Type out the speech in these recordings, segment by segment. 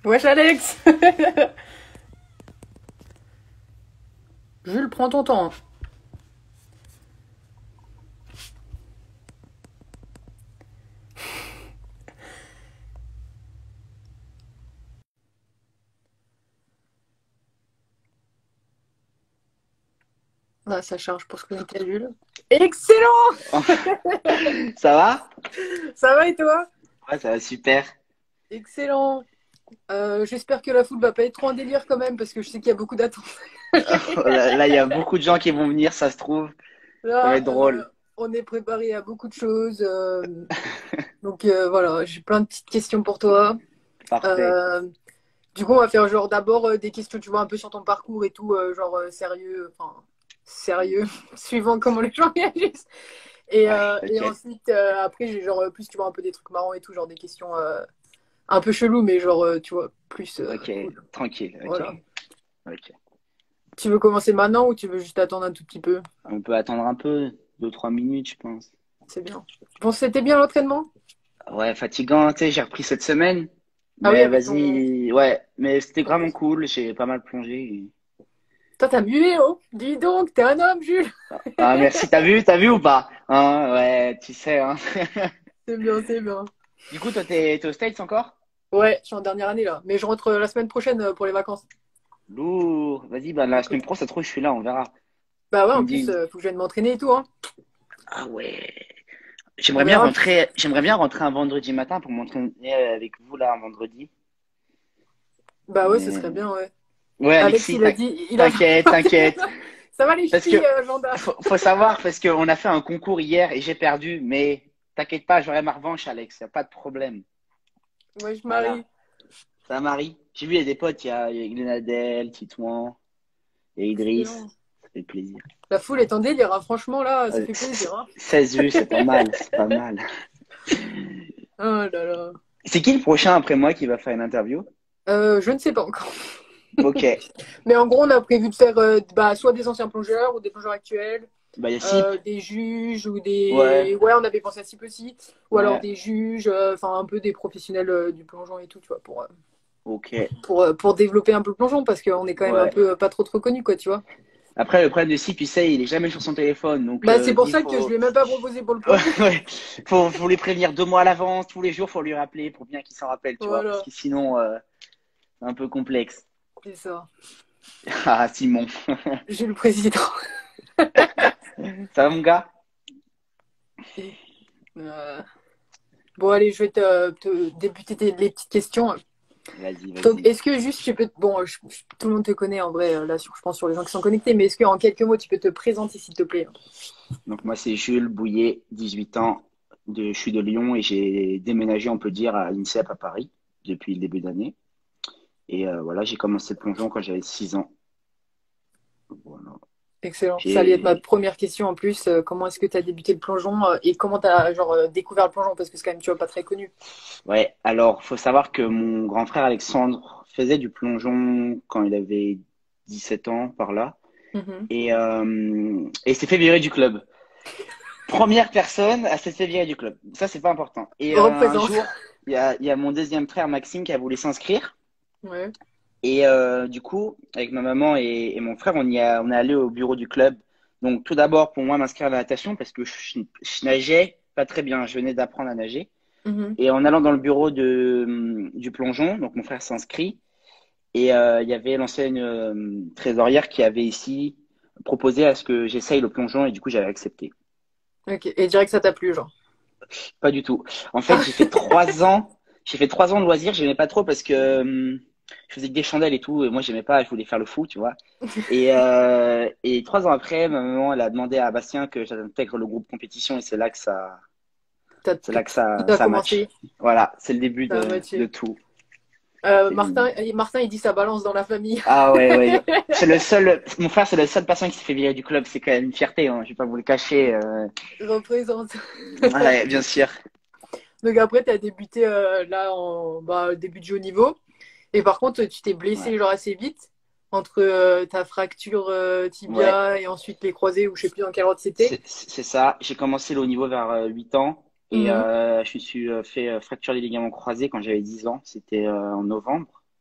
Wesh Alex. Jules, prends ton temps. Là, ça charge pour se connecter à Jules. Excellent. Ça va? Ça va et toi? Ouais, ça va super. Excellent. J'espère que la foule va pas être trop en délire quand même parce que je sais qu'il y a beaucoup d'attentes. Là, il y a beaucoup de gens qui vont venir, ça se trouve. Ça va Là, être drôle. on est préparé à beaucoup de choses. Donc voilà, j'ai plein de petites questions pour toi. Parfait. Euh, du coup, on va faire genre d'abord des questions, tu vois, un peu sur ton parcours et tout, genre sérieux, enfin sérieux, suivant comment les gens réagissent. Et Ok. ensuite, après, j'ai genre plus, tu vois, un peu des trucs marrants et tout, genre des questions un peu chelou, mais genre, tu vois, plus Ok. cool. Tranquille. Ok. Voilà. Ok. Tu veux commencer maintenant ou tu veux juste attendre un tout petit peu? On peut attendre un peu, 2, 3 minutes, je pense. C'est bien. Bon, c'était bien l'entraînement? Ouais, fatigant, tu sais, j'ai repris cette semaine. Ah oui, Mais avec ton, vas-y, ouais. Mais c'était ton vraiment coach. cool. J'ai pas mal plongé. Toi, t'as mué, oh! Dis donc, t'es un homme, Jules! Ah, merci. T'as vu ou pas? Hein, ouais, tu sais, hein. C'est bien, c'est bien. Du coup, toi, t'es aux States encore? Ouais, je suis en dernière année là. Mais je rentre la semaine prochaine pour les vacances. Lourd. Vas-y, bah, la Donc, semaine pro, ça se trouve, je suis là, on verra. bah ouais, Tu en me plus, dis. faut que je vienne m'entraîner et tout, hein. Ah ouais. On verra. J'aimerais bien rentrer un vendredi matin pour m'entraîner avec vous là un vendredi. Bah ouais, ce serait Mais bien, ouais. ouais, Alex, Alexis, il a dit, il a. t'inquiète, t'inquiète. Ça va les Parce que chevilles, Vanda? faut savoir parce qu'on a fait un concours hier et j'ai perdu, mais t'inquiète pas, j'aurai ma revanche, Alex. Y a pas de problème. Ouais, je Voilà, marie. ça Marie. J'ai vu il y a des potes, il y a Glenadel, Titouan, et Idriss. Excellent. Ça fait plaisir. La foule est en délire, hein. Franchement, là, ça fait plaisir, hein. 16 vues, c'est pas mal, c'est pas mal. Oh là là. C'est qui le prochain après moi qui va faire une interview? Je ne sais pas encore. Ok, Mais en gros, on a prévu de faire bah, soit des anciens plongeurs ou des plongeurs actuels, bah il y a Sip. des juges ou Ouais, des. Ouais, on avait pensé à Sip aussi. Ou alors ouais, des juges, enfin un peu des professionnels du plongeon et tout, tu vois, ok, pour développer un peu le plongeon parce qu'on est quand même un ouais. peu pas trop trop connu, quoi, tu vois. Après, le problème de Sip, tu sais, il est jamais sur son téléphone. Donc, Bah, c'est pour il ça que je faut, lui ai même pas proposé pour le ouais, premier. ouais. Faut les prévenir 2 mois à l'avance. Tous les jours, faut lui rappeler pour bien qu'il s'en rappelle, tu vois. Parce Voilà, que sinon, c'est un peu complexe. c'est ça. Ah, Simon. J'ai le président. Ça va, mon gars? Euh, Bon, allez, je vais te débuter les petites questions. Vas-y, Donc, vas-y. est-ce que juste tu peux. Bon, tout le monde te connaît en vrai, là, je pense sur les gens qui sont connectés, mais est-ce qu'en quelques mots, tu peux te présenter, s'il te plaît? Donc, moi, c'est Jules Bouillet, 18 ans. Je suis de Lyon et j'ai déménagé, on peut dire, à l'INSEP à Paris depuis le début d'année. Et voilà, j'ai commencé le plongeon quand j'avais 6 ans. Voilà. Excellent. Ça allait être ma J'ai première question en plus. Comment est-ce que tu as débuté le plongeon et comment tu as genre, découvert le plongeon? Parce que c'est quand même, tu vois, pas très connu. Ouais, alors faut savoir que mon grand frère Alexandre faisait du plongeon quand il avait 17 ans par là Mhm. et il s'est fait virer du club. Première personne à s'être fait virer du club. Ça, c'est pas important. Et un Représente. jour, il y a mon deuxième frère Maxime qui a voulu s'inscrire. Ouais. Et du coup, avec ma maman et mon frère, on est allé au bureau du club. Donc tout d'abord pour moi m'inscrire à la natation parce que je nageais pas très bien. Je venais d'apprendre à nager. Mhm. Et en allant dans le bureau du plongeon, donc mon frère s'inscrit, et il y avait l'ancienne trésorière qui avait ici proposé à ce que j'essaye le plongeon, et du coup j'avais accepté. Ok. Et direct, ça t'a plu, genre. Pas du tout. En fait, j'ai fait 3 ans de loisirs, j'aimais pas trop parce que je faisais que des chandelles et tout, et moi j'aimais pas, je voulais faire le fou, tu vois. Et 3 ans après, ma maman elle a demandé à Bastien que j'intègre le groupe compétition, et c'est là que Tout a ça match. commencé. Voilà, c'est le début Ça a de matché. tout. C'est le début. Martin, il dit ça balance dans la famille. Ah ouais, ouais. C'est le seul, mon frère, c'est la seule personne qui s'est fait virer du club. C'est quand même une fierté, hein. Je vais pas vous le cacher. Représente. Ouais, bien sûr. Donc après, tu as débuté là en bah, début de jeu haut niveau. Et par contre, tu t'es Ouais, blessé genre assez vite entre ta fracture ouais. tibia et ensuite les croisés ou je sais plus dans quel ordre c'était. C'est ça. J'ai commencé le haut niveau vers 8 ans et Mhm. je me suis fait fracturer les ligaments croisés quand j'avais 10 ans. C'était en novembre.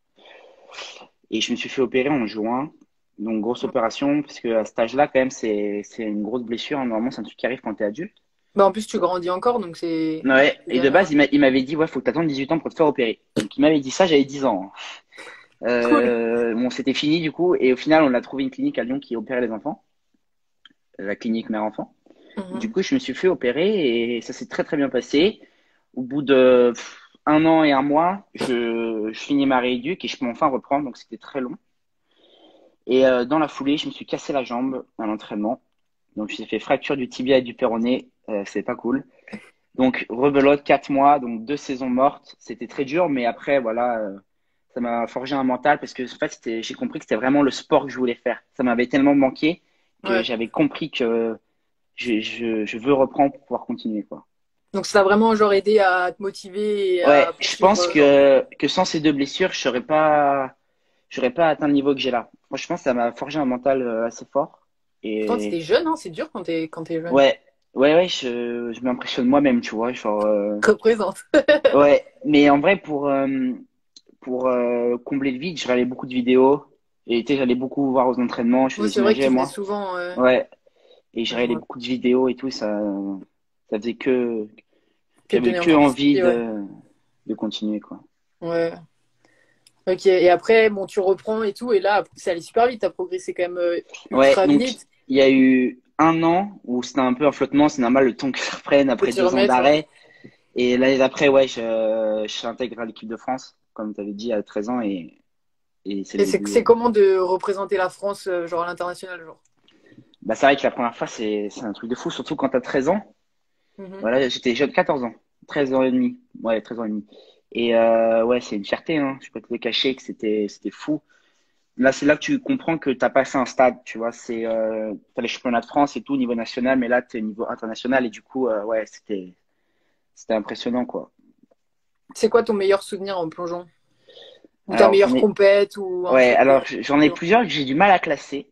Et je me suis fait opérer en juin. Donc, grosse opération, parce que à cet âge-là, quand même, c'est une grosse blessure. Normalement, c'est un truc qui arrive quand t'es adulte. Bah, en plus, tu grandis encore, donc Ouais, c'est et de bien base, normal. il m'avait dit, ouais, faut que t'attendes 18 ans pour te faire opérer. Donc, il m'avait dit ça, j'avais 10 ans. Cool. Bon, c'était fini, du coup. Et au final, on a trouvé une clinique à Lyon qui opérait les enfants. La clinique mère-enfant. Du Mhm. coup, je me suis fait opérer et ça s'est très, très bien passé. Au bout de 1 an et 1 mois, je finis ma rééduque et je peux enfin reprendre. Donc, c'était très long. Et dans la foulée, je me suis cassé la jambe à l'entraînement. Donc, j'ai fait fracture du tibia et du péroné. C'est pas cool. Donc, rebelote, 4 mois, donc 2 saisons mortes. C'était très dur, mais après, voilà, ça m'a forgé un mental parce que, en fait, j'ai compris que c'était vraiment le sport que je voulais faire. Ça m'avait tellement manqué que Ouais. j'avais compris que je veux reprendre pour pouvoir continuer, quoi. Donc, ça t'a vraiment, genre, aidé à te motiver et Ouais, à je poursuivre, pense genre. que sans ces 2 blessures, j'aurais pas atteint le niveau que j'ai là. Franchement, ça m'a forgé un mental assez fort. Pourtant, Et t'étais jeune, hein, c'est dur quand t'es jeune. ouais, ouais, je m'impressionne moi-même, tu vois. Genre, Représente. ouais, mais en vrai, pour combler le vide, je regardais beaucoup de vidéos. Et tu sais, j'allais beaucoup voir aux entraînements, je faisais Oui, du c'est vrai que nageais, tu venais moi. souvent. Ouais, et je Je regardais vois. beaucoup de vidéos et tout, ça faisait que Que te j'avais donner que encore plus envie envie, ouais. de continuer, quoi. Ouais. Ok. Et après, bon, tu reprends et tout. Et là, ça allait super vite. T'as progressé quand même Ouais, ultra donc vite. il y a eu 1 an où c'était un peu un flottement, c'est normal le temps que ça reprenne De après t'y 2 ans remettre, ouais. d'arrêt. Et l'année d'après, ouais, je suis intégré à l'équipe de France, comme tu avais dit, à 13 ans, et c'est le Et c'est début. c'est comment de représenter la France, genre à l'international, genre. Bah, c'est vrai que la première fois, c'est un truc de fou, surtout quand tu as 13 ans. Mhm. Voilà, j'étais jeune, 14 ans, 13 ans et demi. Ouais, 13 ans et demi. Et ouais, c'est une fierté, hein. Je peux pas te le cacher que c'était fou. Là, c'est là que tu comprends que tu as passé un stade, tu vois. T'as les championnats de France et tout, au niveau national, mais là, tu es au niveau international. Et du coup, ouais, c'était impressionnant, quoi. C'est quoi ton meilleur souvenir en plongeon? Ou ta Alors, meilleure compète ou un ouais, truc alors j'en ai dur. plusieurs que j'ai du mal à classer.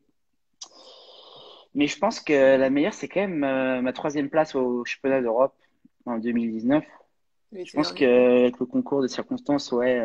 Mais je pense que la meilleure, c'est quand même ma troisième place au championnat d'Europe en 2019. Je L'été pense dernier, ouais. qu'avec le concours de circonstances, ouais,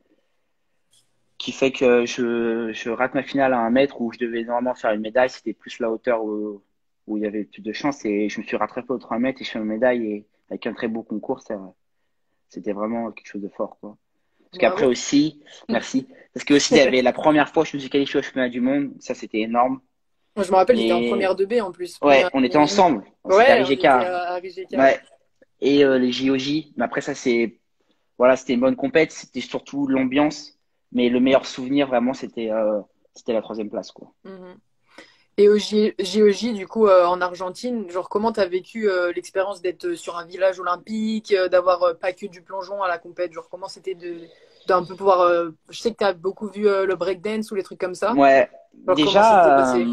qui fait que je rate ma finale à 1 mètre où je devais normalement faire une médaille. C'était plus la hauteur où il y avait plus de chance et je me suis rattrapé aux 3 mètres et je fais une médaille et avec un très beau concours, c'était vraiment quelque chose de fort, quoi. Parce qu'après Bravo. aussi, merci, parce que aussi il y avait la première fois que je me suis qualifié au championnat du monde, ça c'était énorme. Moi, je me rappelle, j'étais en Mais première de B en plus, ouais, première on était année junior. ensemble, c'était à Ouais, on était Rijeka. à Rijeka, Ouais. ouais. Et les JOJ, mais après ça voilà, c'était une bonne compète, c'était surtout l'ambiance, mais le meilleur souvenir vraiment c'était la troisième place, quoi. Mhm. Et au JOJ, du coup, en Argentine, genre, comment t'as vécu l'expérience d'être sur un village olympique, d'avoir pas que du plongeon à la compète, genre, comment c'était d'un peu pouvoir. Je sais que t'as beaucoup vu le breakdance ou les trucs comme ça. Ouais, Alors, comment ça s'était passé?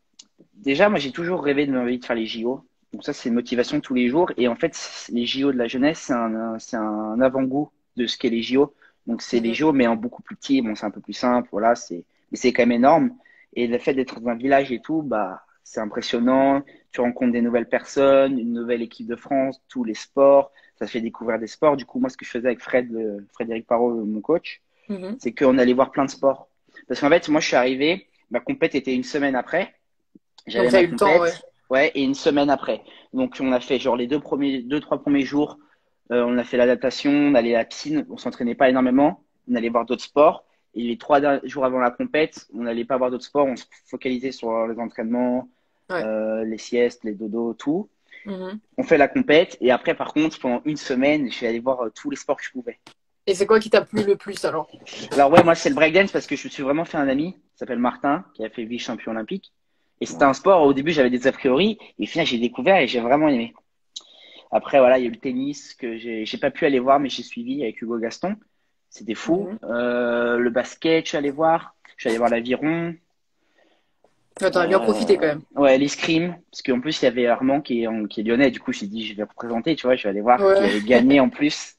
déjà moi j'ai toujours rêvé de envie de faire les JO. Donc ça c'est une motivation tous les jours et en fait les JO de la jeunesse c'est un avant-goût de ce qu'est les JO. Donc c'est les Mhm. JO mais en beaucoup plus petit, bon c'est un peu plus simple, voilà, mais c'est quand même énorme et le fait d'être dans un village et tout, bah c'est impressionnant, tu rencontres des nouvelles personnes, une nouvelle équipe de France, tous les sports, ça te fait découvrir des sports. Du coup moi ce que je faisais avec Frédéric Parot, mon coach, Mhm. c'est qu'on allait voir plein de sports. Parce qu'en fait, moi, je suis arrivé, ma compète était une semaine après. Donc, J'avais t'as ma eu le temps, ouais. compète, ouais, et une semaine après. Donc, on a fait genre les 3 premiers jours, on a fait l'adaptation, on allait à la piscine, on s'entraînait pas énormément, on allait voir d'autres sports. Et les 3 jours avant la compète, on n'allait pas voir d'autres sports, on se focalisait sur les entraînements, Ouais. les siestes, les dodos, tout. Mhm. On fait la compète, et après, par contre, pendant une semaine, je suis allé voir tous les sports que je pouvais. Et c'est quoi qui t'a plu le plus alors? Alors ouais, moi c'est le breakdance parce que je me suis vraiment fait un ami, qui s'appelle Martin, qui a fait vice-champion olympique. Et c'était un sport, au début j'avais des a priori, et au final j'ai découvert et j'ai vraiment aimé. Après voilà, il y a eu le tennis que j'ai pas pu aller voir, mais j'ai suivi avec Hugo Gaston. C'était fou. Mhm. Le basket, je suis allé voir l'aviron. Ouais, t'en as bien profité quand même. Ouais, l'escrime, parce qu'en plus il y avait Armand qui est lyonnais, du coup j'ai dit je vais représenter, tu vois, je vais aller voir, qui Ouais. avait gagné en plus.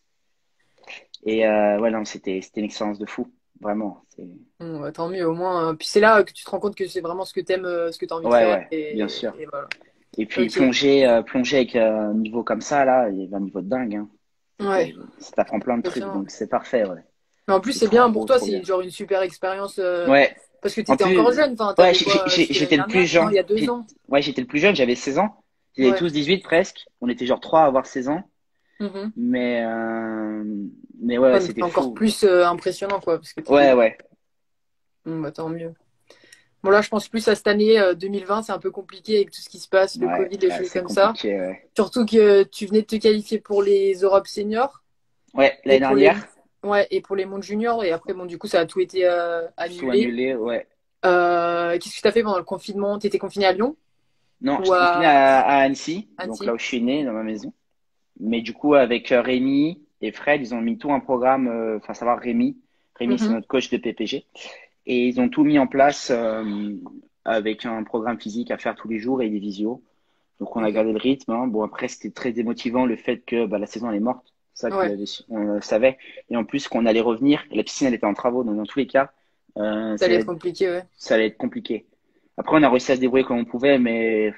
Et ouais, non, c'était une expérience de fou, vraiment. Ouais, tant mieux, au moins. Puis c'est là que tu te rends compte que c'est vraiment ce que t'aimes, ce que t'as envie de Ouais, faire. ouais, bien sûr. Et voilà. Et puis Ok. plonger avec un niveau comme ça, là, il y avait un niveau de dingue, hein. Ouais, Ça t'apprend plein de trucs, impressionnant. donc c'est parfait, ouais. Mais en plus, C'est c'est bien pour trop, toi, trop c'est bien. genre une super expérience Ouais. parce que tu En étais encore plus, jeune. Enfin, ouais, t'avais quoi? C'était l'année j'étais le plus dernière? Non, il jeune. y a 2 ans. Ouais, j'étais le plus jeune, j'avais 16 ans. Ils avaient Ouais. tous 18 presque. On était genre 3 à avoir 16 ans. Mhm. Mais, mais ouais, Ouais, ouais, mais c'était c'était encore fou. plus impressionnant, quoi, parce que t'étais Ouais, jeune. ouais. Bah, tant mieux. Bon, là, je pense plus à cette année 2020, c'est un peu compliqué avec tout ce qui se passe, le Ouais, Covid, les choses c'est comme ça. compliqué, ouais. Surtout que tu venais de te qualifier pour les Europes seniors Ouais, et l'année pour les, dernière, ouais, et pour les mondes juniors. Et après, bon, du coup, ça a tout été tout annulé. annulé, ouais. Qu'est-ce que tu as fait pendant le confinement? Tu étais confiné à Lyon Non, ou j'étais confiné à Annecy, donc là Annecy? où je suis né, dans ma maison. Mais du coup, avec Rémi et Fred, ils ont mis tout un programme, enfin, savoir Rémi. Rémi, c'est Mhm. notre coach de PPG. Et ils ont tout mis en place avec un programme physique à faire tous les jours et des visios. Donc on a Ok. gardé le rythme, hein. Bon, après, c'était très démotivant le fait que bah, la saison elle est morte. C'est ça Ouais, on le savait. Et en plus qu'on allait revenir, et la piscine elle était en travaux, donc dans tous les cas, ça allait être compliqué, ouais. ça allait être compliqué. Après, on a réussi à se débrouiller comme on pouvait, mais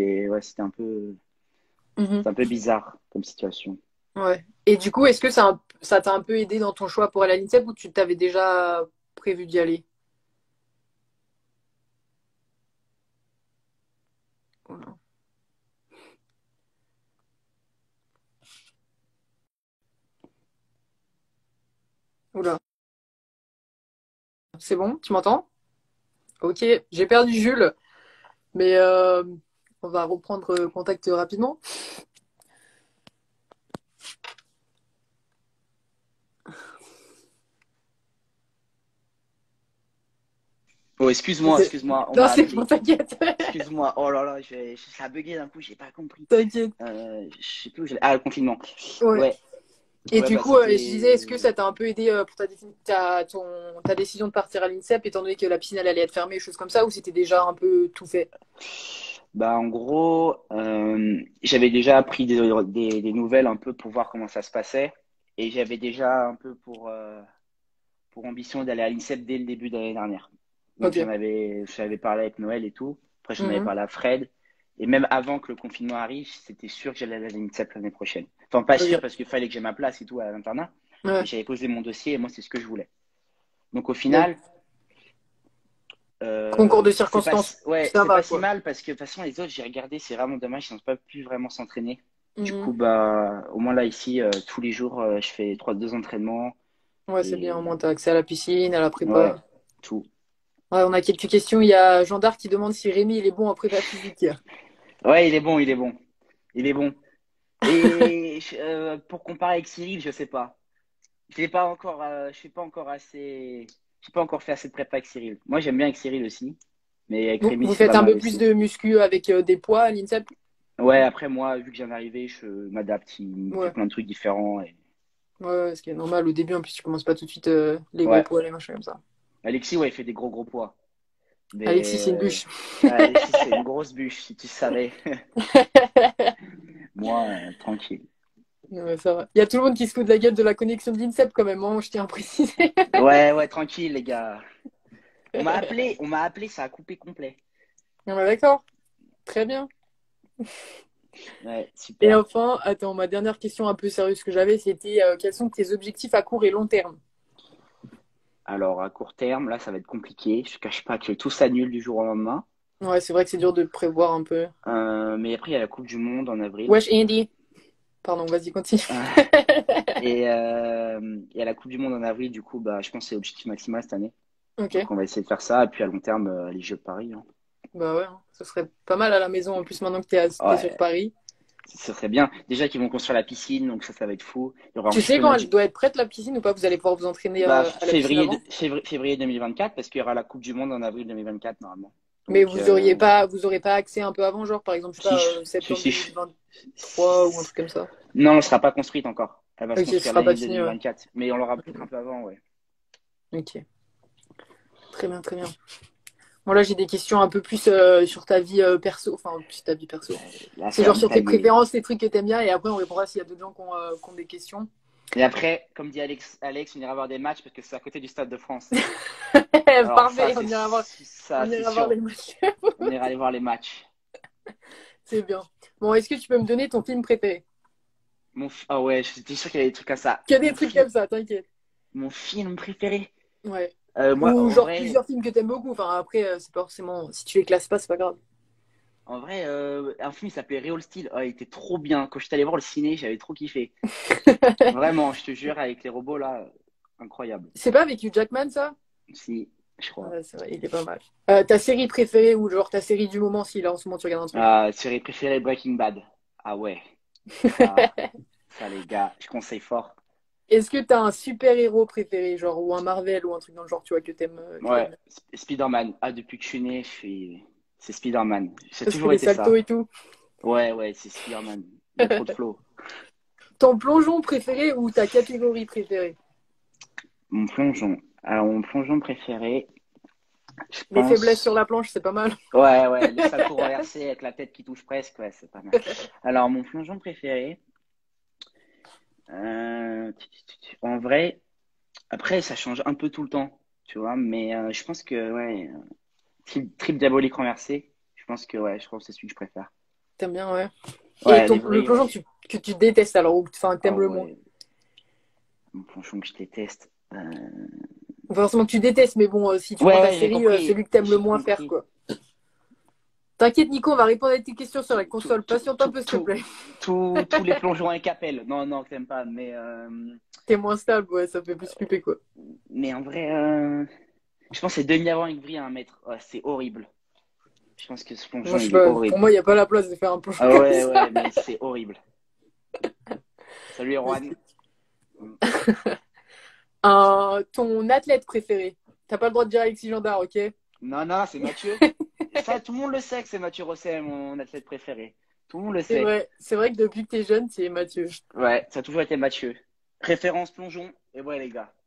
Mhm. c'est un peu bizarre comme situation. Ouais. Et du coup, est-ce que ça t'a un peu aidé dans ton choix pour aller à l'INSEP ou tu t'avais déjà prévu d'y aller? Voilà. Oula. C'est bon, tu m'entends? Ok, j'ai perdu Jules, mais on va reprendre contact rapidement. Oh, Ok. excuse-moi, on Non, m'a c'est bon, appelé. t'inquiète. Excuse-moi, oh là là, ça a bugué d'un coup, j'ai pas compris. T'inquiète. Je sais plus où j'allais. Ah, le confinement. Ouais. Ouais, Et ouais, du bah coup, je disais, est-ce que c'était. ça t'a un peu aidé pour ta décision de partir à l'INSEP, étant donné que la piscine elle allait être fermée, choses comme ça, ou c'était déjà un peu tout fait? Bah, en gros, j'avais déjà pris des nouvelles un peu pour voir comment ça se passait. Et j'avais déjà un peu pour ambition d'aller à l'INSEP dès le début de l'année dernière. Donc, Ok. j'avais parlé avec Noël et tout. Après, j'en avais Mhm. parlé à Fred. Et même avant que le confinement arrive, c'était sûr que j'allais aller à l'INSEP l'année prochaine. Enfin, pas sûr Ok. parce qu'il fallait que j'ai ma place et tout à l'internat. Mais Ouais. j'avais posé mon dossier et moi, c'est ce que je voulais. Donc, au Bon. final, Concours de circonstances, ouais, ça c'est va, pas si quoi. mal parce que de toute façon, les autres, j'ai regardé, c'est vraiment dommage, ils n'ont pas pu vraiment s'entraîner. Du Mhm. coup, bah, au moins là, ici, tous les jours, je fais 2 entraînements Ouais, c'est bien, au et moins t'as accès à la piscine, à la ouais, prépa. tout. Ouais, on a quelques questions. Il y a Jean d'Arc qui demande si Rémi il est bon en prépa physique. Ouais, il est bon, il est bon. Il est bon. Et pour comparer avec Cyril, je sais pas. Je suis pas encore assez. J'ai pas encore fait assez de prépa avec Cyril. Moi, j'aime bien avec Cyril aussi, mais avec Vous, Rémi, vous c'est faites pas un mal peu plus aussi. de muscu avec des poids à l'INSEP? Ouais, après moi, vu que j'en arrivé, je m'adapte. Il me fait Ouais. plein de trucs différents. Et... Ouais, ouais, ce qui est normal au début. En plus, tu commences pas tout de suite les gros Ouais. poids, les machins comme ça. Alexis, ouais, il fait des gros poids. Alexis, Mais c'est une bûche. Alexis, c'est une grosse bûche, si tu savais. Moi, tranquille. Ouais, ça va. Il y a tout le monde qui se fout de la gueule de la connexion de l'INSEP quand même, hein, je tiens à préciser. Ouais, ouais, tranquille, les gars. On m'a appelé, ça a coupé complet. On est d'accord? Très bien. Ouais, Et super. enfin, attends, ma dernière question un peu sérieuse que j'avais, c'était quels sont tes objectifs à court et long terme? Alors, à court terme, là, ça va être compliqué. Je ne cache pas que tout s'annule du jour au lendemain. Ouais, c'est vrai que c'est dur de prévoir un peu. Mais après, il y a la Coupe du Monde en avril. Wesh, Andy. Pardon, vas-y, continue. Et il y a la Coupe du Monde en avril, du coup, bah, je pense que c'est l'objectif maximal cette année. Ok. Donc, on va essayer de faire ça. Et puis, à long terme, les Jeux de Paris, hein. Bah ouais, hein. Ce serait pas mal à la maison en plus maintenant que t'es sur Ouais, Paris. ce serait bien. Déjà qu'ils vont construire la piscine, donc ça va être fou. Il y aura un Tu sais quand championnat elle doit être prête la piscine ou pas? Vous allez pouvoir vous entraîner bah, à la piscine avant? février 2024, parce qu'il y aura la Coupe du Monde en avril 2024, normalement. Mais Donc, vous aurez pas accès un peu avant, genre par exemple, je sais si, pas, si, septembre si, 2023 ou un truc comme ça. non, elle ne sera pas construite encore. Elle va se Ok, ce construire sera pas l'année fini, ouais. 2024. Mais on l'aura peut-être un peu avant, ouais. Ok, très bien, très bien. Bon là j'ai des questions un peu plus sur ta vie perso, enfin plus ta vie perso. Là, C'est ça va genre me sur tes tailler. préférences, les trucs que t'aimes bien et après on répondra s'il y a d'autres gens qui ont des questions. Et après, comme dit Alex, on ira voir des matchs parce que c'est à côté du Stade de France. Alors Parfait, on c'est ira voir sûr. les matchs. On ira aller voir les matchs. C'est bien. Bon, est-ce que tu peux me donner ton film préféré? Ah ouais, j'étais sûr qu'il y avait des trucs à ça. Que des trucs comme ça, t'inquiète. Mon film préféré. Ouais. Moi, Ou en genre vrai, plusieurs films que t'aimes beaucoup. Enfin, après, c'est pas forcément. Si tu les classes pas, c'est pas grave. un film il s'appelait Real Steel. Oh, il était trop bien. Quand j'étais allé voir le ciné, j'avais trop kiffé. Vraiment, je te jure, avec les robots là, incroyable. C'est pas avec Hugh Jackman, ça? Si, je crois. Ouais, c'est vrai, il est pas mal. Ta série préférée ou genre ta série du moment, si là en ce moment tu regardes un truc. Série préférée Breaking Bad. Ah ouais, ça, ça les gars, je conseille fort. Est-ce que t'as un super-héros préféré, genre, ou un Marvel ou un truc dans le genre, tu vois, que t'aimes Ouais, bien? Spider-Man. Ah, depuis que je suis né, c'est Spider-Man. Ça a Parce que toujours les été saltos ça. et tout. Ouais, ouais, c'est Spider-Man. Il a trop de flow. Ton plongeon préféré ou ta catégorie préférée? Mon plongeon. Alors, mon plongeon préféré, je Les faiblesses sur pense. la planche, c'est pas mal. Ouais, ouais, le salto renversé avec la tête qui touche presque, ouais, c'est pas mal. Alors, mon plongeon préféré, en vrai, après, ça change un peu tout le temps, tu vois, mais je pense que, ouais, trip diabolique renversé, je pense que, ouais, je pense que c'est celui que je préfère. T'aimes bien, ouais. Et Ouais, les le vrais, plongeon ouais. que tu détestes alors, ou enfin, Ah t'aimes le moins. ouais, mon plongeon que je déteste. Enfin, forcément que tu détestes, mais bon, si tu prends Ouais, ta ouais, j'ai série, compris, celui que t'aimes le j'ai moins faire, compris. quoi. T'inquiète, Nico, on va répondre à tes questions sur la Tout, console. tout, Patiente un tout, peu, s'il te tout, plaît. tous les plongeons avec appel. Non, non, que t'aimes pas, T'es moins stable, ouais, ça fait plus flipper, quoi. mais en vrai, je pense que c'est demi avant avec Brie à un mètre. Ouais, c'est horrible. Je pense que ce Moi, plongeon, je sais il est pas, pour horrible. moi, il n'y a pas la place de faire un plongeon Ah comme ouais, ça. ouais, mais c'est horrible. Salut, Erwan. Ton athlète préféré. T'as pas le droit de dire Alexis Gendard, ok? Non, non, c'est Mathieu. Ça, tout le monde le sait que c'est Mathieu Rosset, mon athlète préféré. Tout le monde le sait. C'est vrai que depuis que t'es jeune, c'est Mathieu. Ouais, ça a toujours été Mathieu. Référence plongeon. Et ouais, les gars.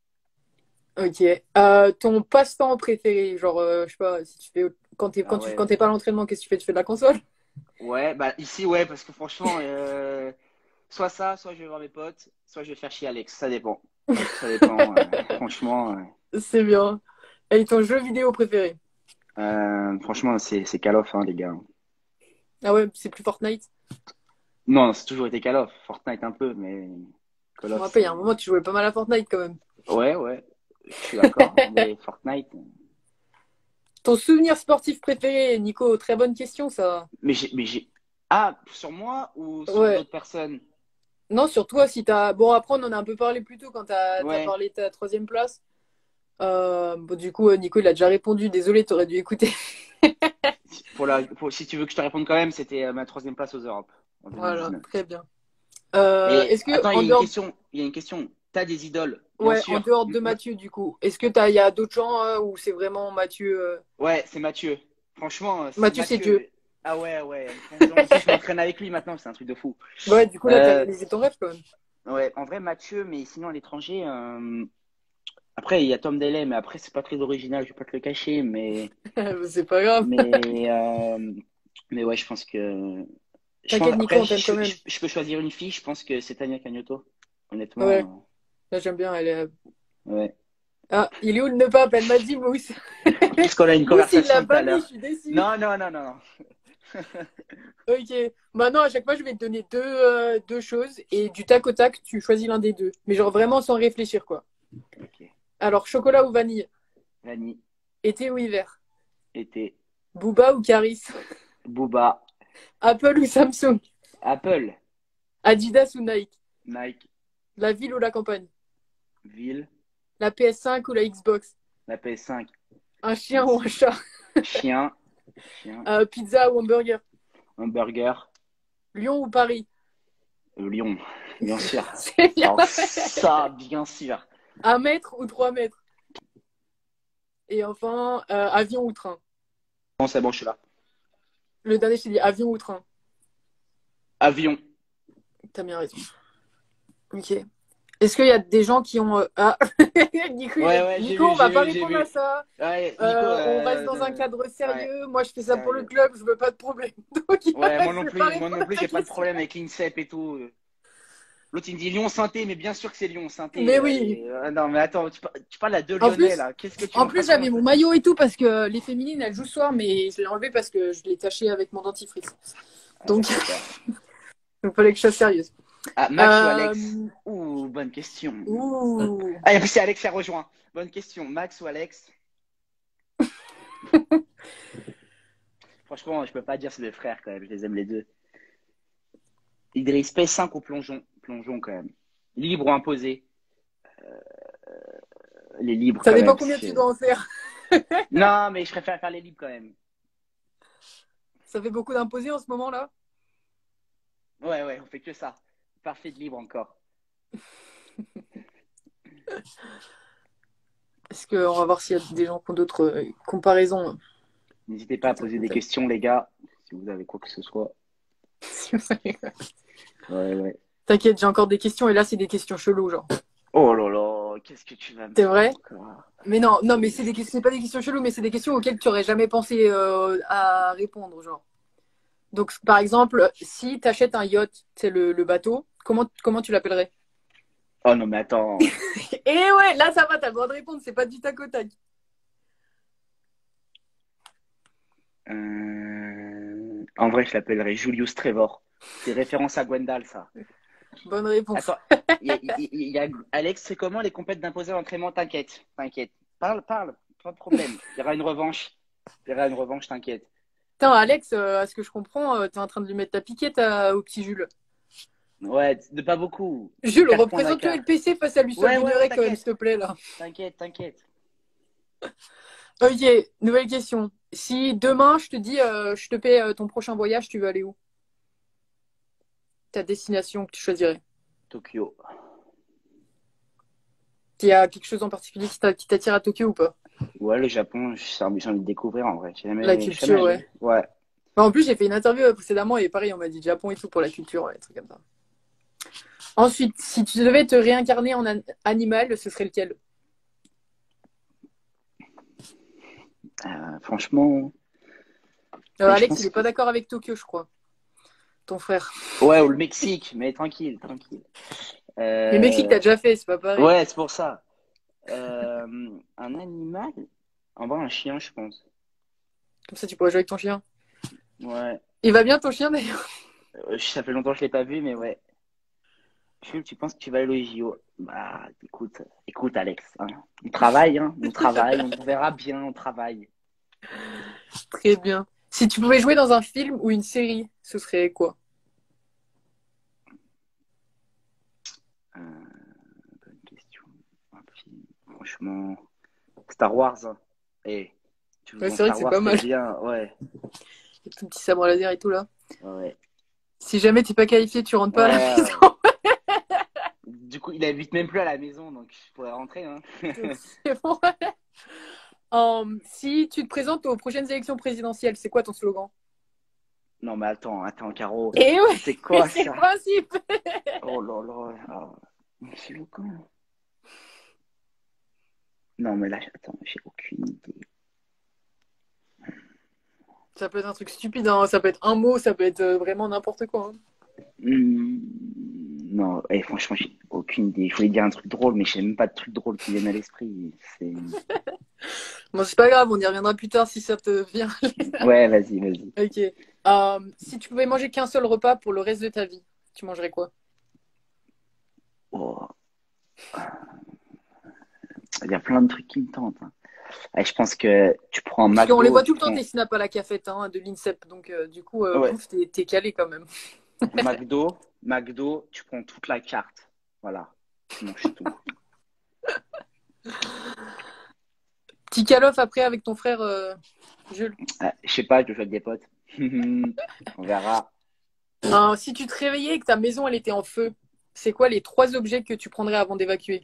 Ok. Ton passe-temps préféré, genre, je sais pas, si tu fais Ah quand ouais. t'es pas à l'entraînement, qu'est-ce que tu fais? Tu fais de la console? Ouais, bah ici, ouais, parce que franchement, soit ça, soit je vais voir mes potes, soit je vais faire chier Alex. Ça dépend. Ça dépend. Franchement, C'est bien. Et ton jeu vidéo préféré? franchement, c'est Call of, hein, les gars. Ah ouais, c'est plus Fortnite. Non, c'est toujours été Call of. Fortnite un peu, mais Call Je me of, rappelle, il y a un c'est. moment, tu jouais pas mal à Fortnite quand même. Ouais, ouais, je suis d'accord. Mais Fortnite. Ton souvenir sportif préféré, Nico? Très bonne question, ça. Mais j'ai. Ah, sur moi ou sur Ouais. d'autres personnes? Non, sur toi, si t'as. Bon, après, on en a un peu parlé plus tôt quand t'as Ouais. parlé de ta troisième place. Bon, du coup, Nico, il a déjà répondu. Désolé, t'aurais dû écouter. Si tu veux que je te réponde quand même, c'était ma troisième place aux Europes en Voilà, 2019. très bien. Et Est-ce que attends, en dehors, il y a une question. T'as des idoles, bien ouais, en sûr. dehors de Mathieu, du coup, est-ce que il y a d'autres gens où c'est vraiment Mathieu? Ouais, c'est Mathieu. Franchement, c'est Mathieu, c'est Dieu. Mathieu. Ah ouais, ouais. En plus, je m'entraîne avec lui maintenant, c'est un truc de fou. Ouais, du coup, là, t'as Euh, réalisé ton rêve quand même. ouais, en vrai, Mathieu, mais sinon à l'étranger. Après, il y a Tom Daley, mais après, c'est pas très original, je vais pas te le cacher, C'est pas grave. mais, euh, mais ouais, je pense que. T'inquiète, Nico, Après, on t'aime quand même. je peux choisir une fille, je pense que c'est Tania Cagnoto. Ouais, Honnêtement, là, j'aime bien. Elle est... ouais. Ah, il est où le ne pas? Elle m'a dit Mousse. Parce qu'on a une Mousse, il conversation l'a tout à pas mis, je l'heure. suis déçue. Non, non, non, non, non. Ok. Maintenant, à chaque fois, je vais te donner deux choses et du tac au tac, tu choisis l'un des deux. Mais genre vraiment sans réfléchir, quoi. Ok. Alors, chocolat ou vanille? Vanille, Été ou hiver? été, Booba ou Caris? Booba, Apple ou Samsung? Apple, Adidas ou Nike? Nike, La ville ou la campagne? Ville, La PS5 ou la Xbox? la PS5, Un chien ou un chat? chien, chien, Pizza ou hamburger? hamburger, Lyon ou Paris? Lyon, bien sûr. C'est bien. Alors ça, bien sûr. 1 mètre ou 3 mètres? Et enfin, avion ou train? Bon, c'est bon, je suis là. Le dernier, je t'ai dit avion ou train. Avion. T'as bien raison. Ok. Est-ce qu'il y a des gens qui ont... Ah, Nico, Ouais, ouais, j'ai Nico, vu, on va j'ai pas vu, j'ai répondre à vu. ça. Ouais, Nico, On reste dans un cadre ouais, sérieux. Moi, je fais ça pour le sérieux. club. Je veux pas de problème. Donc, Ouais, je vais pas moi répondre non à plus, ta j'ai pas de question. problème avec l'INSEP et tout. L'autre, il me dit Lyon-Sainté, mais bien sûr que c'est Lyon-Sainté. Mais oui. Non, mais attends, tu parles à deux En Lyonnais, plus, là. Qu'est-ce que tu me j'avais racontes? mon maillot et tout parce que les féminines, elles jouent ce soir, mais je l'ai enlevé parce que je l'ai taché avec mon dentifrice. Ah, Donc, d'accord. il fallait que je sois sérieuse. Ah, Max ou Alex? Euh, Ouh, bonne question. Ouh. Ah, et puis c'est Alex qui a rejoint. Bonne question. Max ou Alex? Franchement, je peux pas dire c'est des frères quand même. Je les aime les deux. Idriss, P5 ou plongeon? Plongeon quand même. Libre ou imposé? Les libres Ça quand dépend même. combien tu dois en faire. Non, mais je préfère faire les libres quand même. Ça fait beaucoup d'imposés en ce moment-là. Ouais, ouais, on fait que ça. Parfait de libre encore. Est-ce qu'on va voir s'il y a des gens qui ont d'autres comparaisons. N'hésitez pas à Tac, poser des tac. questions, les gars, si vous avez quoi que ce soit. Ouais, ouais. T'inquiète, j'ai encore des questions et là, c'est des questions cheloues, genre. Oh là là, qu'est-ce que tu vas me C'est faire vrai? encore? Mais non, non, mais c'est pas des questions cheloues, mais c'est des questions auxquelles tu aurais jamais pensé à répondre, genre. Donc, par exemple, si tu achètes un yacht, c'est le bateau, comment tu l'appellerais? Oh non, mais attends. Et ouais, là, ça va, t'as le droit de répondre, c'est pas du tac au tac. En vrai, je l'appellerais Julius Trevor. C'est référence à Gwendal, ça. Bonne réponse. Attends, il y a Alex, c'est comment les compètes d'imposer l'entraînement? T'inquiète, t'inquiète. Parle, parle, pas de problème. Il y aura une revanche. Il y aura une revanche, t'inquiète. Putain, Alex, à ce que je comprends, t'es en train de lui mettre ta piquette au petit Jules. Ouais, de pas beaucoup. De Jules, 4 points représente le d'écart. LPC face à Lussol Ouais, ouais, ouais, Bugneret quand même, s'il t'inquiète. te plaît, là. T'inquiète, t'inquiète. Ok, nouvelle question. Si demain, je te dis, je te paie ton prochain voyage, tu veux aller où? Ta destination que tu choisirais? Tokyo. Il y a quelque chose en particulier qui t'attire à Tokyo ou pas? Ouais, le Japon, j'ai envie de découvrir en vrai. La Je suis jamais culture, ouais. allé. Ouais. Bah, en plus, j'ai fait une interview précédemment et pareil, on m'a dit Japon et tout pour la culture, ouais, des trucs comme ça. Ensuite, si tu devais te réincarner en animal, ce serait lequel? Franchement, je Alex, il pense est que. pas d'accord avec Tokyo, je crois. Ton frère. Ouais, ou le Mexique, mais tranquille, tranquille. Mais Mexique, Euh, t'as déjà fait, c'est pas pareil. Ouais, c'est pour ça. Un animal? En vrai, un chien, je pense. Comme ça, tu pourrais jouer avec ton chien. Ouais. Il va bien ton chien d'ailleurs? Ça fait longtemps que je l'ai pas vu, mais ouais. Jules, tu penses que tu vas aller au JO? Bah, écoute, écoute, Alex. Hein. On travaille, hein. On travaille, on verra bien, on travaille. Très bien. Si tu pouvais jouer dans un film ou une série, ce serait quoi? Euh, bonne question. Un film, franchement. Star Wars. Hein. Eh, tu joues Ouais, dans c'est vrai que Star c'est Wars, pas t'es mal. bien. Ouais, Les tout petits sabres laser et tout là. ouais. Si jamais t'es pas qualifié, tu rentres pas à la Ouais. maison. Du coup, il habite même plus à la maison, donc je pourrais rentrer. Hein. C'est bon. Si tu te présentes aux prochaines élections présidentielles, c'est quoi ton slogan? Non, mais attends, attends, Caro. Eh ouais, C'est quoi c'est le ça? principe. Oh là là. C'est le con. Non, mais là, attends, j'ai aucune idée. Ça peut être un truc stupide, hein. Ça peut être un mot, ça peut être vraiment n'importe quoi, hein. Hmm, non, franchement, j'ai aucune idée. Je voulais dire un truc drôle, mais je sais même pas de truc drôle qui vienne à l'esprit. C'est... Bon, c'est pas grave, on y reviendra plus tard si ça te vient. Ouais, vas-y, vas-y. Ok. Si tu pouvais manger qu'un seul repas pour le reste de ta vie, tu mangerais quoi? Oh, il y a plein de trucs qui me tentent. Hein. Je pense que tu prends un Parce qu'on les McDo, voit tu tout le temps prends tes snaps à la cafette hein, de l'INSEP, donc du coup, ouais, bouffe, t'es calé quand même. McDo, tu prends toute la carte. Voilà, tu manges tout. Petit call-off après avec ton frère Jules. Je sais pas, je joue avec des potes. On verra. Si tu te réveillais et que ta maison elle était en feu, c'est quoi les trois objets que tu prendrais avant d'évacuer?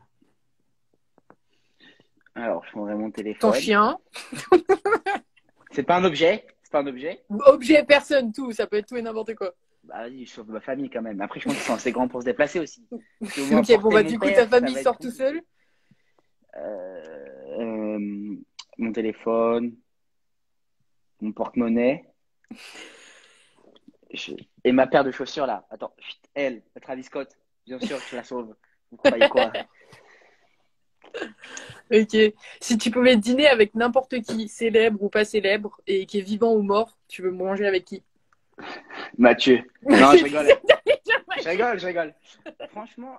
Alors, je prendrai mon Ton téléphone. chien, C'est pas un objet? C'est pas un objet? objet, personne, tout, ça peut être tout et n'importe quoi. Bah vas-y, je sauve ma famille quand même. Après, je pense qu'ils sont assez grands pour se déplacer aussi. Parce que moi, Ok, bon porter bah mon du coup ta père, ça famille va être sort tout compliqué. seul. Mon téléphone, mon porte-monnaie et ma paire de chaussures là. Attends, chut, elle, la Travis Scott. Bien sûr que je la sauve. Vous croyez quoi? Ok. Si tu pouvais dîner avec n'importe qui, célèbre ou pas célèbre, et qui est vivant ou mort, tu veux manger avec qui? Mathieu. Non, je rigole. Je rigole. Franchement,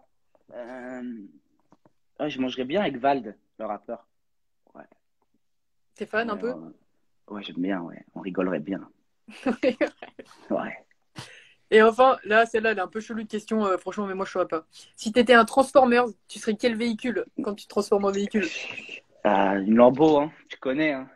ouais, je mangerais bien avec Vald, le rappeur. Ouais, T'es fan un ouais, peu? ouais, ouais, j'aime bien, ouais. On rigolerait bien. Ouais. Et enfin, là, celle-là, elle est un peu chelou de question, franchement, mais moi, je saurais pas. Si t'étais un Transformers, tu serais quel véhicule quand tu te transformes en véhicule? Une Lambo, hein. Tu connais, hein.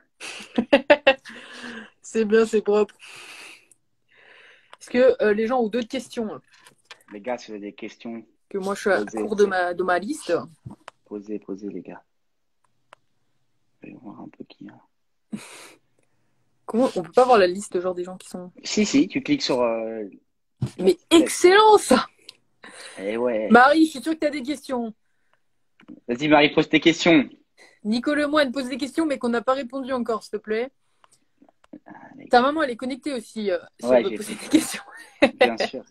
C'est bien, c'est propre. Est-ce que les gens ont d'autres questions Les gars, si vous avez des questions, que moi, je suis à posez, court de ma liste? posez, les gars. Je vais voir un peu qui. Hein. Comment on peut pas voir la liste, genre des gens qui sont. Si, tu cliques sur Mais test. excellent ça! Eh ouais. Marie, je suis sûre que t'as des questions. Vas-y, Marie, pose tes questions. Nico Lemoine pose des questions, mais qu'on n'a pas répondu encore, s'il te plaît. Ah, les Ta gars. maman, elle est connectée aussi, si elle Ouais, veut j'ai poser vu. des questions. Bien sûr.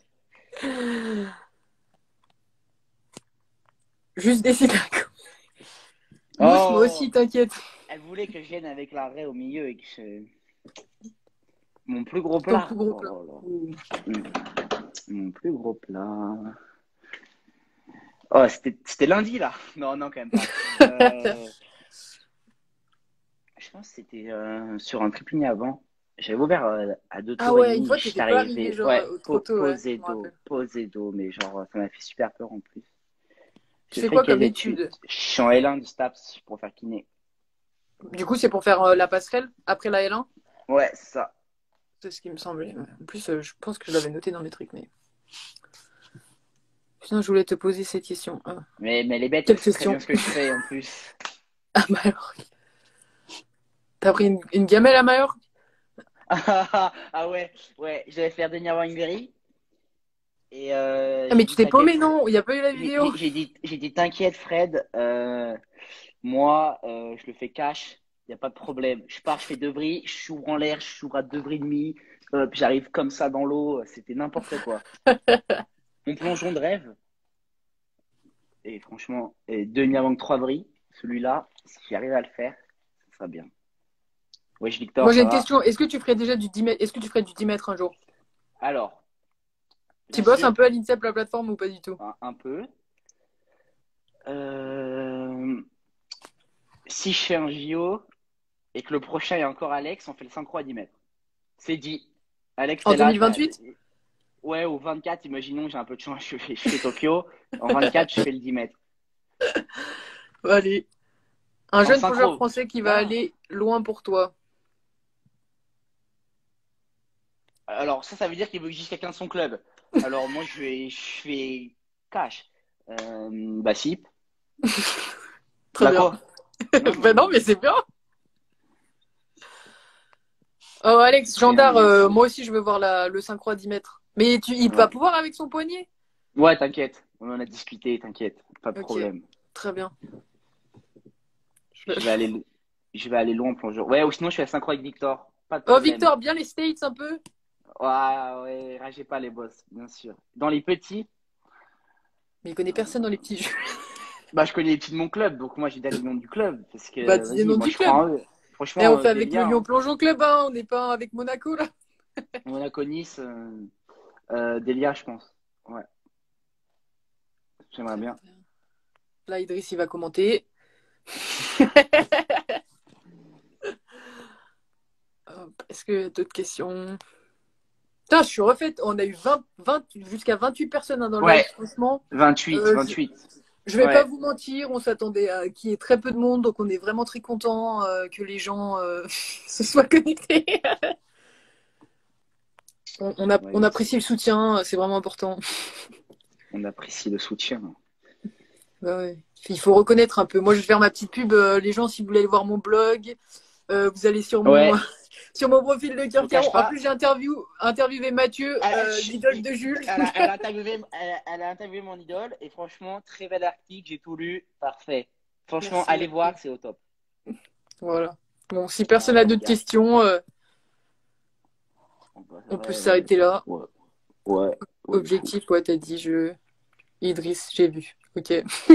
Juste décide. Mousse, moi Oh, aussi, t'inquiète. elle voulait que je vienne avec la raie au milieu et que je... Mon plus gros Ton plus plat. gros Oh plat. là là. Mon plus gros plat. Oh, c'était lundi là. Non, non, quand même pas. Je pense que c'était sur un trépied avant. J'avais ouvert à Ah 2 tours et ouais, une demi. fois, Je suis t'étais pas arrivé, arrivé. genre, Ouais, trop tôt, ouais, je me d'eau, rappelle. posé d'eau, mais genre, ça m'a fait super peur en plus. Tu J'ai fais fait quoi quelle comme étude? étude? Je suis en L1 du STAPS pour faire kiné. Du coup, c'est pour faire la passerelle après la L1? Ouais, c'est ça. C'est ce qui me semblait. En plus, je pense que je l'avais noté dans mes trucs, mais. Sinon, je voulais te poser cette question. Mais elle est bête, elle Quelle sait très bien question? ce que je fais en plus. À Majorque. T'as pris une gamelle à Majorque? Ah ouais, ouais, j'allais faire Denis Weinberry et Ah, j'ai mais tu dit t'es t'inquiète, paumé, non? Il n'y a pas eu la vidéo? j'ai dit t'inquiète Fred, moi je le fais cash, il y a pas de problème. Je pars, je fais 2 vrilles, je s'ouvre en l'air, je s'ouvre à 2 vrilles et demi, puis j'arrive comme ça dans l'eau, c'était n'importe quoi. Mon plongeon de rêve et franchement, et demi avant que 3 vrilles, celui-là, si j'arrive à le faire, ça sera bien. Wesh Moi, Victor, j'ai ça une va? question. Est-ce que tu ferais déjà du 10 mètres? Est-ce que tu ferais du 10 mètres un jour? Alors, Tu bien bosses un sûr, peu à l'INSEP, la plateforme, ou pas du tout? un peu. Euh, Si je fais un JO et que le prochain est encore Alex, on fait le synchro à 10 mètres. C'est dit. Alex, En t'es là. 2028? Ouais, au 24, imaginons, j'ai un peu de chance, je fais Tokyo. En 24, je fais le 10 mètres. Allez. Un En jeune plongeur synchro. français qui va Non. aller loin pour toi. Alors, ça veut dire qu'il veut que j'y quelqu'un de son club. Alors, moi, je fais cash. Bassip. Très Bah bien. quoi? Non, Ben non, mais mais c'est bien. Oh, Alex, très bien, Gendard, merci. moi aussi, je veux voir le synchro à 10 mètres. Mais il va Ouais. pouvoir avec son poignet? Ouais, t'inquiète. On en a discuté, t'inquiète. Pas de Ok, problème. très bien. Je vais aller, je vais aller loin en plongeur. Ouais, ou sinon, je fais la synchro avec Victor. Pas de Oh, problème. Victor, bien les States un peu? Ouais, ouais, ragez pas les boss, bien sûr. Dans les petits, Mais il connaît personne dans les petits jeux. bah je connais les petits de mon club, donc moi j'ai donné le nom du club. Parce Bah, que, dis les vas-y, noms moi du je crois club. en eux. Et on Franchement, fait avec le Delia, Lyon hein, Plongeon Club, hein. On n'est pas avec Monaco, là. Monaco Nice, Delia, je pense. Ouais, j'aimerais Très bien, bien. très bien. Là, Idriss, il va commenter. Est-ce que d'autres questions? Putain, je suis refaite. On a eu 20 jusqu'à 28 personnes hein, dans le live, Ouais, franchement. 28, Euh, je, 28. je vais pas Ouais, vous mentir, on s'attendait à qu'il y ait très peu de monde, donc on est vraiment très content que les gens se soient connectés. ouais, On merci. apprécie le soutien, c'est vraiment important. On apprécie le soutien. Bah ouais. Il faut reconnaître un peu. Moi, je vais faire ma petite pub. Les gens, si vous voulez aller voir mon blog, vous allez sur mon, Ouais, sur mon profil de je Cœur vous cache Caron. En pas. plus, j'ai interviewé Mathieu, l'idole de Jules. Elle a interviewé, elle a interviewé mon idole et franchement, très bel article, j'ai tout lu, parfait. Franchement, Merci, allez merci. voir, c'est au top. Voilà. Bon, si personne n'a Ouais, les d'autres gars. questions, on peut Ouais, s'arrêter là. ouais, ouais, ouais, de fou. Objectif, ouais, t'as dit, Idriss, j'ai vu. Ok.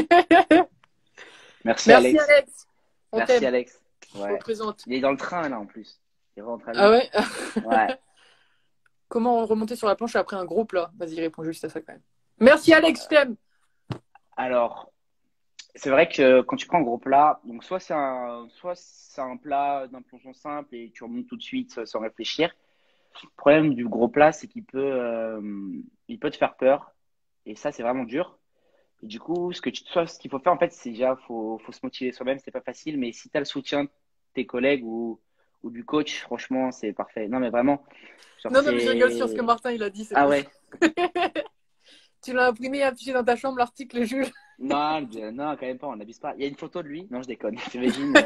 Merci, Merci, Alex. Alex. On Merci, t'aime. Alex. Je Ouais. représente. Il est dans le train, là, en plus. Il rentre à Ah Lyon. ouais? Ouais. comment remonter sur la planche après un gros plat? Vas-y, réponds juste à ça quand même. Merci Alex, je t'aime. Alors, c'est vrai que quand tu prends un gros plat, donc soit c'est un plat d'un plongeon simple et tu remontes tout de suite sans réfléchir. Le problème du gros plat, c'est il peut te faire peur. Et ça, c'est vraiment dur. Et du coup, ce qu'il faut faire, en fait, c'est déjà, faut se motiver soi-même. C'est pas facile, mais si tu as le soutien de tes collègues ou du coach, franchement, c'est parfait. Non, mais vraiment, genre, Non, non, mais je rigole sur ce que c'est. Martin il a dit, c'est Ah bon. ouais. Tu l'as imprimé et affiché dans ta chambre, l'article, le juge. Non, non, quand même pas, on n'abuse pas. Il y a une photo de lui. Non, je déconne. T'imagines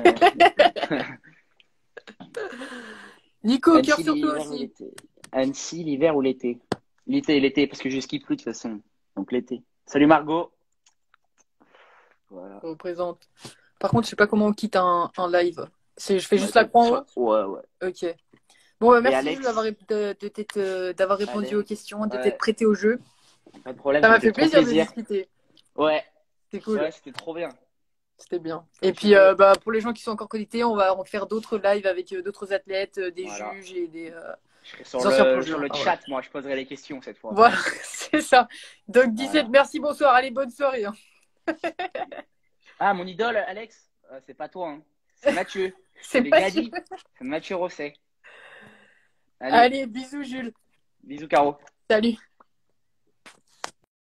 Nico, cœur Annecy, sur toi l'hiver ou aussi. l'été? Annecy, l'hiver ou l'été? L'été, parce que je skie plus de toute façon. Donc l'été. Salut Margot. Voilà. Je représente. Par contre, je sais pas comment on quitte un live. Je fais Bah, juste la croix en haut? ouais, ouais. Ok. Bon, Et merci Jules Alex, d'avoir répondu aux Alex, questions, de t'être ouais, prêté au jeu. pas de problème, Ça ça me m'a fait fait trop plaisir de plaisir. discuter. Ouais, C'est cool. ouais, c'était trop bien. C'était bien. Et Comme tu puis, veux. bah, pour les gens qui sont encore connectés, on va en faire d'autres lives avec d'autres athlètes, des Voilà. juges et Je serai des anciens sur plongeurs. le Enfin, voilà. chat, moi, je poserai les questions cette fois. Voilà, c'est ça. Donc 17, Voilà. merci, bonsoir. Allez, bonne soirée, hein. Ah, mon idole, Alex, c'est pas toi, hein. C'est Mathieu. C'est C'est pas sûr. Gadi. C'est Mathieu Rosset. Allez, Allez, bisous, Jules. bisous, Caro. Salut.